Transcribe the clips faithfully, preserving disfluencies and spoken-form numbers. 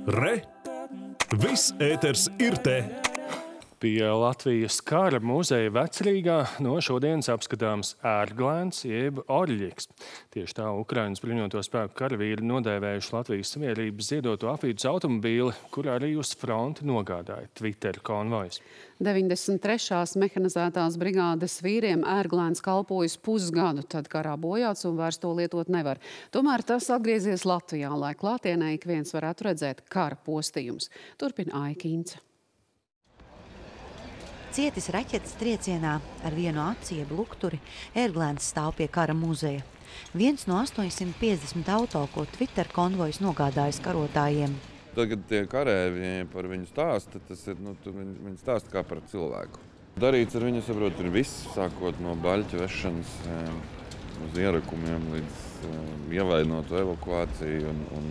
Re! Viss ēters ir te! Pie Latvijas kara muzeja Vecrīgā no šodienas apskatāms ērglēns jeb Orļiks. Tieši tā Ukrainas bruņoto spēku karavīri nodēvējuši Latvijas Savienības ziedoto apvidus automobīli, kurā arī uz fronti nogādāja Twitter konvojs. deviņdesmit trešās mehanizētās brigādes vīriem ērglēns kalpojas pusgadu, tad karā bojāts un vairs to lietot nevar. Tomēr tas atgriezies Latvijā, lai klātienē ik viens varētu redzēt kara postījumus. Turpina Aika Ince. Cietis raķetes triecienā ar vienu aci jeb lukturi, ērglēns stāv pie kara muzeja. Viens no astoņsimt piecdesmit auto, ko Twitter konvojs nogādājas karotājiem. Tagad tie karēji par viņu stāsta, tas ir, nu, viņi, viņi stāsta kā par cilvēku. Darīts ar viņu, saprot, ir viss, sākot no baļķa vešanas uz ierakumiem līdz ievainotu evakuāciju un, un,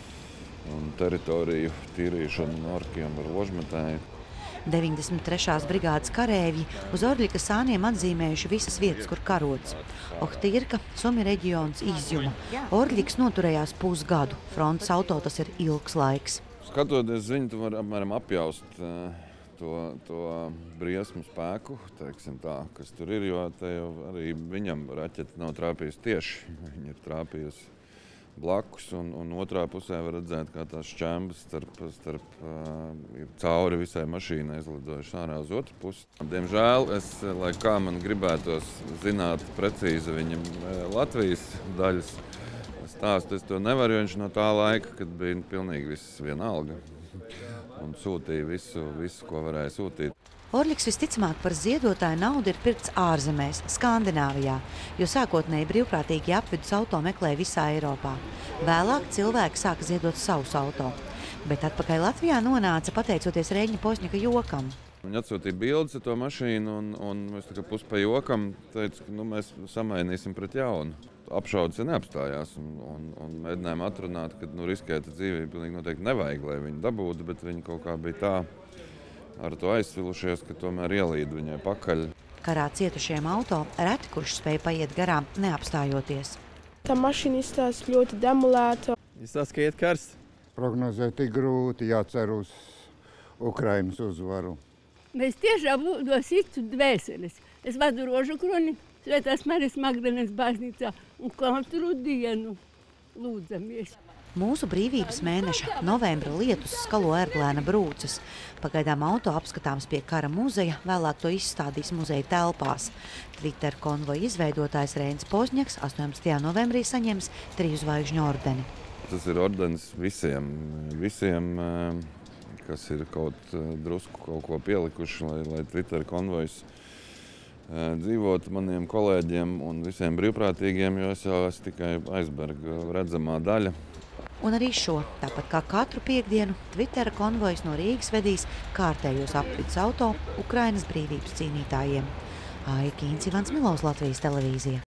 un teritoriju tīrīšanu no orkiem ar ložmetēju. deviņdesmit trešās brigādes karēvji uz Orļika sāniem atzīmējuši visas vietas, kur karots. Ohtirka, Sumi reģions, Izjuma. Orļiks noturējās pusgadu. Frontes auto tas ir ilgs laiks. Skatoties viņu, tu var apmēram apjaust to, to briesmu spēku, teiksim tā, kas tur ir, jo te jau arī viņam raķete nav trāpījusi tieši. Viņa ir trāpījusi blakus, un, un otrā pusē var redzēt, kā tās šķembas starp, starp uh, cauri visai mašīnai izlidojuši ārā uz otru pusi. Diemžēl, es, lai kā man gribētos zināt precīzi viņam Latvijas daļas stāstu, es to nevaru, jo viņš no tā laika, kad bija pilnīgi viss vienalga un sūtīja visu, visu, ko varēja sūtīt. Orļiks visticamāk par ziedotāju naudu ir pirkts ārzemēs, Skandināvijā, jo sākotnēji brīvprātīgi apvidus auto meklēja visā Eiropā. Vēlāk cilvēki sāka ziedot savus auto, bet atpakaļ Latvijā nonāca pateicoties Reņģa Posņaka jokam. Viņi atsūtīja bildes ar to mašīnu, un, un mēs tā kā pus pa jokam teicu, ka nu, mēs samainīsim pret jaunu. Apšaudas ja neapstājās, un, un, un mēģinājām atrunāt, ka nu, riskēta dzīvība pilnīgi noteikti nevajag, lai viņi dabūtu, bet viņi kaut kā bija tā ar to aizsvilušies, ka tomēr ielīd viņai pakaļ. Karā cietušiem auto reti kurš spēja paiet garām, neapstājoties. Tā mašīna izstāsta ļoti demolēta. Izstāsta, ka iet karsts. Prognozēt tik grūti, jācer uz Ukrainas uzvaru. Mēs tiešām lūdos izcu dvēseles. Es vadu Rožukroni, Svētās Marijas Magdalenes baznīcā un katru dienu lūdzamies. Mūsu brīvības mēneša novembra lietus skalo ērglēna brūces. Pagaidām auto apskatāms pie kara muzeja, vēlāk to izstādīs muzeja telpās. Twitter konvoja izveidotājs Reņģis Posņaks astoņpadsmitajā novembrī saņems triju zvaigžņu ordeni. Tas ir ordenis visiem, visiem, kas ir kaut drusku kaut ko pielikuši, lai, lai Twitter konvojs dzīvot maniem kolēģiem un visiem brīvprātīgiem, jo es jau esmu tikai aizberga redzamā daļa. Un arī šo, tāpat kā katru piekdienu, Twitter konvojs no Rīgas vedīs kārtējos apvidus auto Ukrainas brīvības cīnītājiem. Aika Ince, Ivans Milovs, Latvijas televīzija.